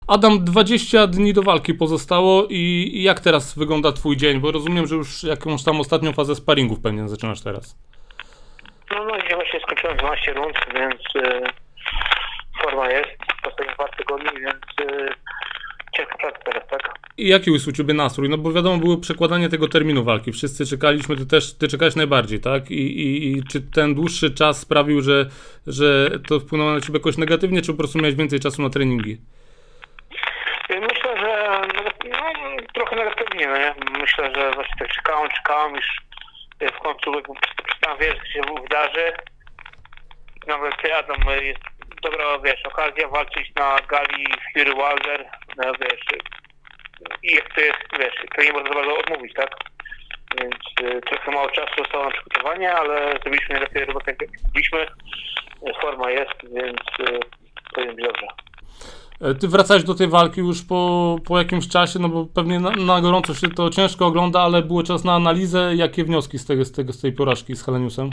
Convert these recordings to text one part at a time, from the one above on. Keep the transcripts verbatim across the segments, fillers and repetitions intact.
Adam, dwadzieścia dni do walki pozostało i i jak teraz wygląda twój dzień? Bo rozumiem, że już jakąś tam ostatnią fazę sparingów pewnie zaczynasz teraz. No, no i właśnie skończyłem dwanaście rund, więc y, forma jest w ostatnich dwa tygodni, więc y, ciężka praca teraz, tak? I jaki jest u ciebie nastrój? No bo wiadomo, było przekładanie tego terminu walki. Wszyscy czekaliśmy, ty też, ty czekałeś najbardziej, tak? I, i, i czy ten dłuższy czas sprawił, że, że to wpłynęło na ciebie jakoś negatywnie, czy po prostu miałeś więcej czasu na treningi? Myślę, że no, trochę negatywnie, no nie? Myślę, że właśnie tak czekałem, czekałem, już w końcu przestałem wierzyć, co się wydarzy. Nawet Adam, jest dobra, wiesz, okazja walczyć na gali Fury Wilder, no, wiesz, i jak to jest, wiesz, to nie można za bardzo odmówić, tak? Więc y, trochę mało czasu zostało na przygotowanie, ale zrobiliśmy najlepiej robotę, jak zrobiliśmy. Forma jest, więc y, powinien być dobrze. Ty wracałeś do tej walki już po, po jakimś czasie, no bo pewnie na, na gorąco się to ciężko ogląda, ale było czas na analizę. Jakie wnioski z, tego, z, tego, z tej porażki z Heleniusem?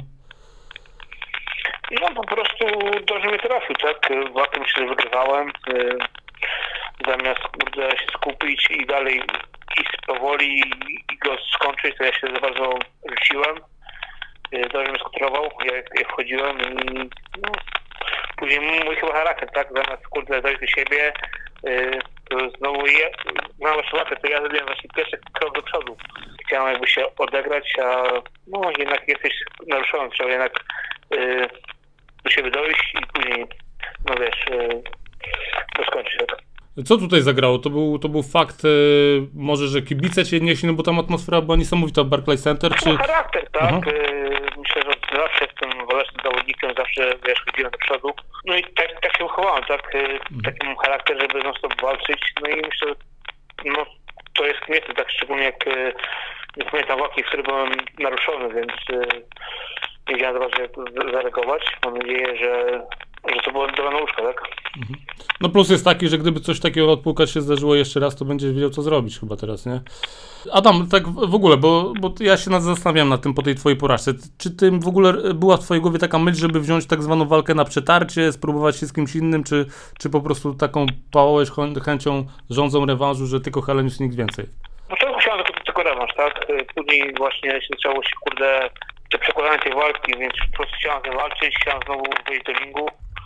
No po prostu dobrze mnie trafił, tak? Walkę myślę, że wygrywałem. Yy, zamiast kurde się skupić i dalej iść powoli i go skończyć, to ja się za bardzo rzuciłem. Yy, dobrze mnie skutrował, jak, jak wchodziłem i no, później mój chyba charakter, tak? Zamiast kurde dojść do siebie, yy, to znowu je, mam właśnie walkę, to ja zrobiłem właśnie pierwszy krok do przodu. Chciałem jakby się odegrać, a no jednak jesteś naruszony, trzeba jednak yy, do siebie dojść i później, no wiesz, yy, to skończyć, tak? Co tutaj zagrało? To był, to był fakt, e, może, że kibice cię nieśli, no bo tam atmosfera była niesamowita w Barclays Center, czy... No, charakter, tak? Aha. Yy, myślę, że zawsze jestem walecznym zawodnikiem, zawsze, wiesz, chodziłem do przodu. No i tak, tak się wychowałem, tak? Yy, Mhm. taki mam charakter, żeby non stop walczyć. No i myślę, że no, to jest miejsce, tak? Szczególnie jak yy, nie pamiętam walki, w której byłem naruszony, więc yy, nie wiedziałem za bardzo jak zareagować. Mam nadzieję, że, że to była dobra nauczka, tak? Mhm. No plus jest taki, że gdyby coś takiego odpukać się zdarzyło jeszcze raz, to będziesz wiedział, co zrobić chyba teraz, nie? Adam, tak w ogóle, bo, bo ja się nad zastanawiam nad tym po tej twojej porażce. Czy tym w ogóle była w twojej głowie taka myśl, żeby wziąć tak zwaną walkę na przetarcie, spróbować się z kimś innym, czy, czy po prostu taką pałałeś chęcią, żądzą rewanżu, że tylko Helenius i nikt więcej? No to chciałem tylko, tylko rewanż, tak? Później właśnie się zaczęło się, kurde, to przekładanie tej walki, więc po prostu chciałem zawalczyć, chciałem znowu wyjść do ringu,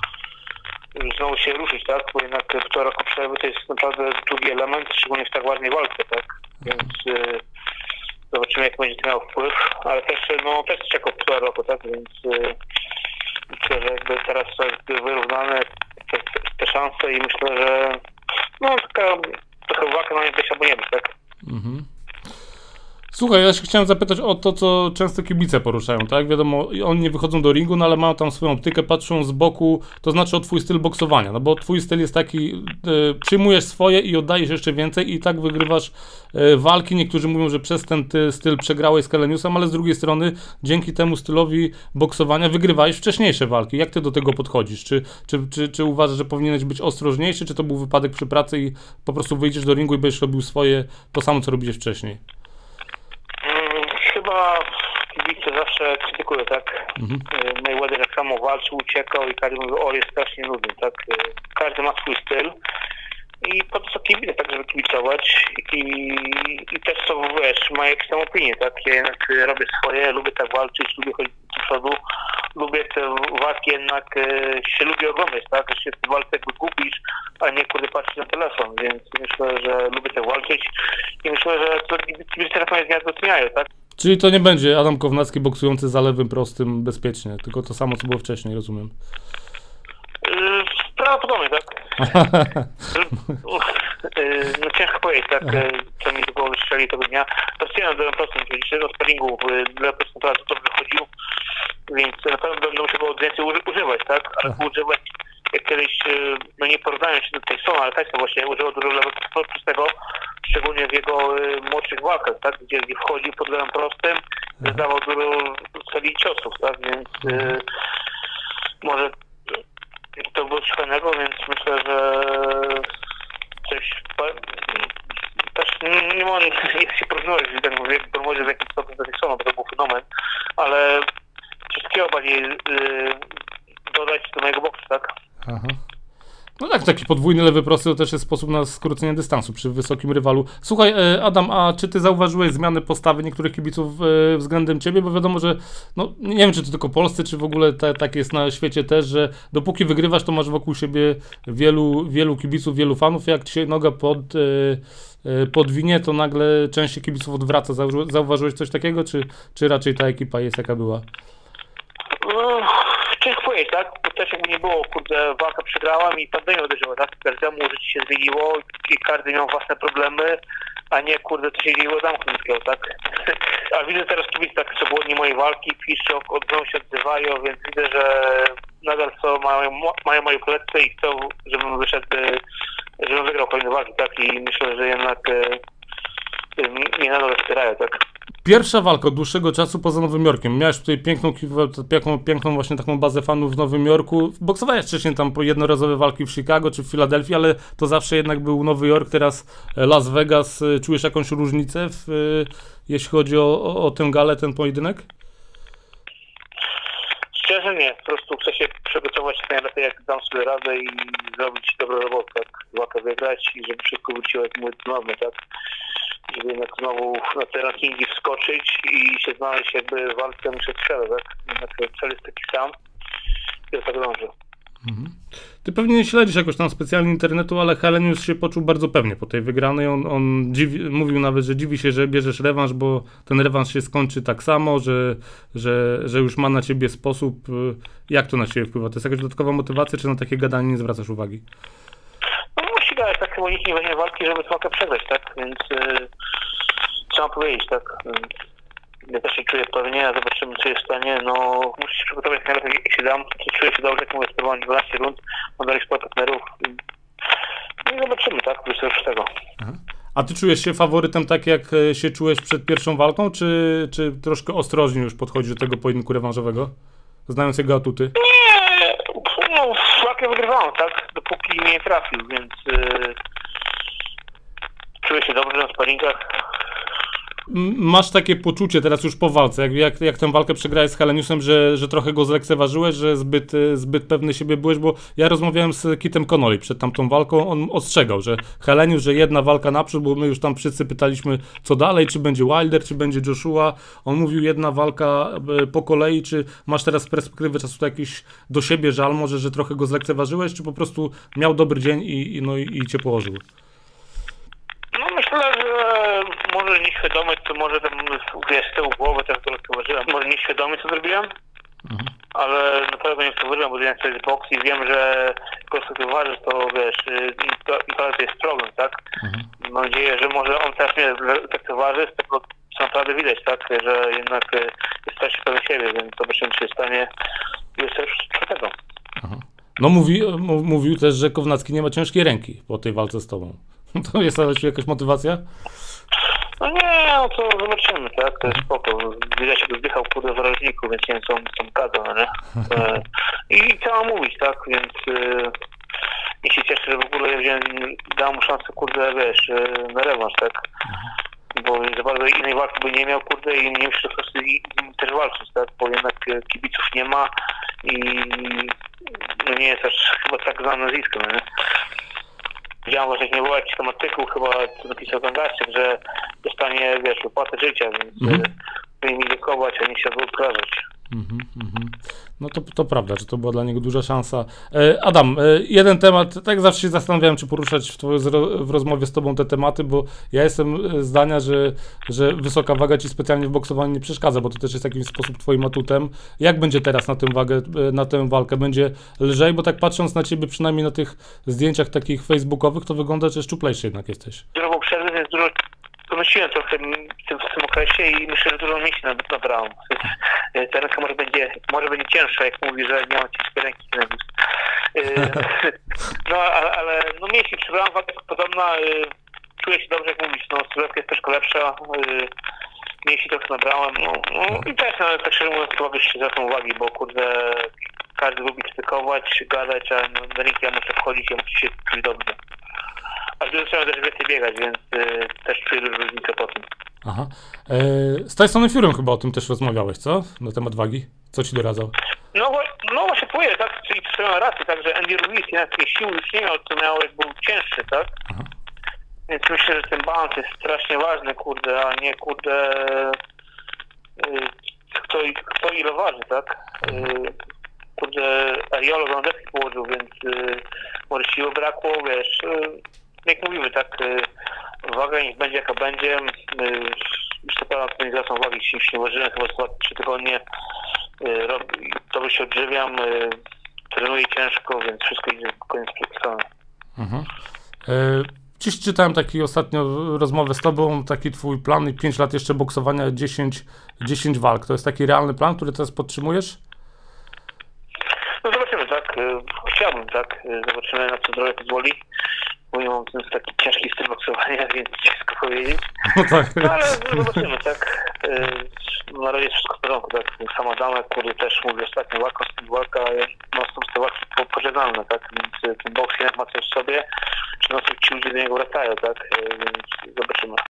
znowu się ruszyć, tak? Bo jednak półtora roku przerwy to jest naprawdę drugi element, szczególnie w tak ważnej walce, tak? Więc yy, zobaczymy, jak będzie to miało wpływ, ale też, no, też czekał półtora roku, tak? Więc yy, myślę, że jakby teraz to jest wyrównane te, te szanse i myślę, że no taka trochę walka na nie być albo nie być, tak? Mhm. Słuchaj, ja się chciałem zapytać o to, co często kibice poruszają, tak? Wiadomo, oni nie wychodzą do ringu, no ale mają tam swoją optykę, patrzą z boku, to znaczy o twój styl boksowania, no bo twój styl jest taki, y, przyjmujesz swoje i oddajesz jeszcze więcej i tak wygrywasz y, walki. Niektórzy mówią, że przez ten ty, styl przegrałeś z Heleniusem, ale z drugiej strony dzięki temu stylowi boksowania wygrywałeś wcześniejsze walki. Jak ty do tego podchodzisz? Czy, czy, czy, czy uważasz, że powinieneś być ostrożniejszy, czy to był wypadek przy pracy i po prostu wyjdziesz do ringu i będziesz robił swoje, to samo, co robiłeś wcześniej? Chyba kibice zawsze krytykują, tak? Mhm. Mayweather tak samo walczył, uciekał i każdy mówił, o, jest strasznie nudny, tak? Każdy ma swój styl i po to są kibice, tak, żeby kibicować i, i też są, wiesz, mają jakieś tam opinie, tak? Ja jednak robię swoje, lubię tak walczyć, lubię chodzić do przodu, lubię te walki jednak, e, się lubię oglądać, tak? Że się w tej walce jakby gubisz, a nie kurde patrzysz na telefon, więc myślę, że lubię tak walczyć i myślę, że to kibice teraz nie doceniają, tak? Czyli to nie będzie Adam Kownacki boksujący za lewym prostym bezpiecznie, tylko to samo, co było wcześniej, rozumiem. Yy, prawdopodobnie, tak. yy, no ciężko powiedzieć, tak, co mi do głowy strzeli tego dnia. Pracuję na lewym prostym, oczywiście, do sparingu w lewym prostym to dobrze chodził, więc na pewno będę musiał go więcej używać, tak, ale używać, jak kiedyś, no nie porównają się do Tysona, ale Tyson właśnie używał dużo lewego prostego, szczególnie w jego y, młodszych walkach, tak, gdzie, gdzie wchodził pod lewym prostym, zdawał dużo serii ciosów, tak, więc y, może to było coś fajnego, więc myślę, że coś też nie, nie mam jak się porównywać, tak mówię, bo może w jakimś stopniu do Tysona, bo to był fenomen, ale wszystkiego bardziej y, dodać do mojego boksu, tak? Aha. No tak, taki podwójny lewy prosty to też jest sposób na skrócenie dystansu przy wysokim rywalu. Słuchaj, Adam, a czy ty zauważyłeś zmiany postawy niektórych kibiców względem ciebie? Bo wiadomo, że no, nie wiem, czy to tylko polscy, czy w ogóle te, tak jest na świecie też, że dopóki wygrywasz, to masz wokół siebie wielu, wielu kibiców, wielu fanów. Jak ci się noga pod, podwinie, to nagle część się kibiców odwraca. Zauważyłeś coś takiego, czy, czy raczej ta ekipa jest jaka była? No, ciężko powiedzieć, tak? Bo też jakby nie było, kurde, walka przegrałam i pandemia uderzyła, tak? Każdemu życie się zmieniło i każdy miał własne problemy, a nie, kurde, to się dzieje Adama Chmielskiego, tak? A widzę teraz kibice tak swobodnie mojej walki, piszą, odbywają się, odzywają, więc widzę, że nadal co mają, mają moje kolekcje i chcą, żebym wyszedł, żebym wygrał kolejne walki, tak? I myślę, że jednak mnie nadal wspierają, tak? Pierwsza walka od dłuższego czasu poza Nowym Jorkiem. Miałeś tutaj piękną, piękną, piękną właśnie taką bazę fanów w Nowym Jorku. Boksowałeś wcześniej tam po jednorazowe walki w Chicago czy w Filadelfii, ale to zawsze jednak był Nowy Jork, teraz Las Vegas. Czujesz jakąś różnicę, w, jeśli chodzi o, o, o tę galę, ten pojedynek? Szczerze nie. Po prostu chcę się przygotować najlepiej, jak dam sobie radę i zrobić dobrą robotę, tak? Walkę wygrać i żeby wszystko wróciło jak mówię ponownie, tak? Żeby jednak znowu na te rankingi wskoczyć i się znaleźć jakby w walce muszę strzelać, tak? Jednak cel jest taki sam i do tego dążę. Mhm. Ty pewnie nie śledzisz jakoś tam specjalnie internetu, ale Helenius się poczuł bardzo pewnie po tej wygranej. On, on dziwi, mówił nawet, że dziwi się, że bierzesz rewanż, bo ten rewanż się skończy tak samo, że, że, że już ma na ciebie sposób. Jak to na ciebie wpływa? To jest jakaś dodatkowa motywacja, czy na takie gadanie nie zwracasz uwagi? No musi dać, tak, bo nikt nie weźmie walki, żeby walkę przegrać, tak? Więc yy, trzeba powiedzieć, tak? Ja też się czuję pewnie, a zobaczymy, co jest w stanie. No, muszę się przygotować najlepiej, jak się dam. Czuję się dobrze, jak mówię, spróbowałem dwanaście rund, mam dalej sporo partnerów. No i zobaczymy, tak? dwudziestego szóstego. A ty czujesz się faworytem tak, jak się czułeś przed pierwszą walką, czy, czy troszkę ostrożnie już podchodzisz do tego pojedynku rewanżowego, znając jego atuty? Nie, no, walkę wygrywałem, tak? Dopóki mnie nie trafił, więc yy, czuję się dobrze na sparingach. Masz takie poczucie teraz już po walce, jak, jak, jak tę walkę przegrałeś z Heleniusem, że, że trochę go zlekceważyłeś, że zbyt, zbyt pewny siebie byłeś, bo ja rozmawiałem z Kitem Connolly przed tamtą walką, on ostrzegał, że Helenius, że jedna walka naprzód, bo my już tam wszyscy pytaliśmy, co dalej, czy będzie Wilder, czy będzie Joshua, on mówił jedna walka po kolei, czy masz teraz z perspektywy czasu to jakiś do siebie żal może, że trochę go zlekceważyłeś, czy po prostu miał dobry dzień i, i, no, i, i cię położył? No myślę, że może nieświadomy, to może tam wiesz, z tyłu głowy też to lekceważyłem. Może nieświadomy, co zrobiłem, mhm. ale na pewno nie lekceważyłem, bo wiem, co jest boks i wiem, że po prostu lekceważysz, to wiesz, to, to, to jest problem, tak? Mhm. Mam nadzieję, że może on też mnie lekceważy, z tego co naprawdę widać, tak? Że jednak jest też pewny siebie, więc zobaczymy, czy się stanie jeszcze czwartego. No mówi, mówił też, że Kownacki nie ma ciężkiej ręki po tej walce z tobą. To jest jakaś motywacja? No nie, no to zobaczymy, tak? To jest spoko. Widać, jak zdychał kurde w rożniku, więc nie wiem, co on tam gadał, no nie? E, I co mam mówić, tak? Więc e, nie się cieszę, że w ogóle ja dał mu szansę, kurde, wiesz, e, na rewanż, tak? Bo za bardzo innej walki by nie miał, kurde, i nie muszę po prostu też walczyć, tak? Bo jednak kibiców nie ma i no nie jest aż chyba tak znane nazwisko, no nie? Widziałem właśnie, nie było jakiś tam artykuł, chyba co napisał Gangarczyk, że dostanie, wiesz, opłatę życia, więc mm-hmm. powinien mi dziękować, a nie się wyobrażać. Mm-hmm, mm-hmm. No to, to prawda, że to była dla niego duża szansa. E, Adam, e, jeden temat, tak zawsze się zastanawiałem, czy poruszać w, twoje, w rozmowie z tobą te tematy, bo ja jestem zdania, że, że wysoka waga ci specjalnie w boksowaniu nie przeszkadza, bo to też jest w jakiś sposób twoim atutem. Jak będzie teraz na tę wagę, na tę walkę? Będzie lżej? Bo tak patrząc na ciebie, przynajmniej na tych zdjęciach takich facebookowych, to wygląda, że szczuplejszy jednak jesteś. Dużo przerwy, więc dużo pomyśliłem trochę w tym, w tym okresie i myślę, że dużo mięśni nabrałem. Ta ręka może będzie, może będzie cięższa, jak mówi, że nie mam ciężkiej ręki. No ale, ale no mięśni przybrałem, waga jest podobna, czuję się dobrze, jak mówisz, no sylwetka jest troszkę lepsza, mięśni trochę nabrałem, no, no i też, no, tak szczerze mówiąc, mogę się zwracam uwagi, bo kurde, każdy lubi krytykować, gadać, a no, na ring ja muszę wchodzić, ja muszę się czuć dobrze. A z drugiej strony też więcej biegać, więc y, też czuję dużo różnicę po tym. Aha. E, z Tysonem Furym chyba o tym też rozmawiałeś, co? Na temat wagi? Co ci doradzał? No, no właśnie powiem, tak, czyli swoją rację, tak, że Andy Ruiz jednak tej siły już nie miał, co miał, jak był cięższy, tak? Aha. Więc myślę, że ten balans jest strasznie ważny, kurde, a nie, kurde, yy, kto, kto ile waży, tak? Yy, kurde, Ariolo Grandecki położył, więc yy, może siły brakło, wiesz, yy, jak mówimy, tak, yy, waga niech będzie jaka będzie, yy, już to pewna organizacją wagi się nie ważyłem, chyba za trzy tygodnie, yy, rob, to się odżywiam, yy, trenuję ciężko, więc wszystko idzie koniec strony. Mhm. Yy, dziś czytałem taki ostatnio rozmowę z tobą, taki twój plan i pięć lat jeszcze boksowania, dziesięć, dziesięć walk. To jest taki realny plan, który teraz podtrzymujesz? No zobaczymy, tak. Chciałbym, tak. Zobaczymy, na co zdrowie pozwoli. Mówię, mam ten taki ciężki styl boksowania, więc ciężko powiedzieć. No tak. No, ale zobaczymy, tak. Na razie jest wszystko w porządku, tak. Sama dama, który też mówi ostatnio, walka, styl walka, no są te walki po, pożegnalne, tak. Więc ten boks jednak ma coś w sobie, że no ci ludzie do niego wracają, tak. Więc zobaczymy.